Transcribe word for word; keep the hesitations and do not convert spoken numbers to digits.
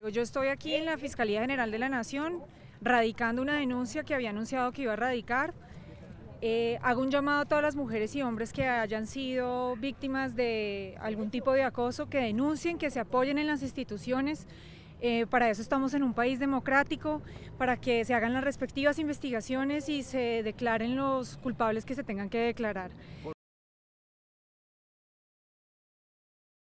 Yo estoy aquí en la Fiscalía General de la Nación radicando una denuncia que había anunciado que iba a radicar. Eh, hago un llamado a todas las mujeres y hombres que hayan sido víctimas de algún tipo de acoso, que denuncien, que se apoyen en las instituciones. Eh, para eso estamos en un país democrático, para que se hagan las respectivas investigaciones y se declaren los culpables que se tengan que declarar.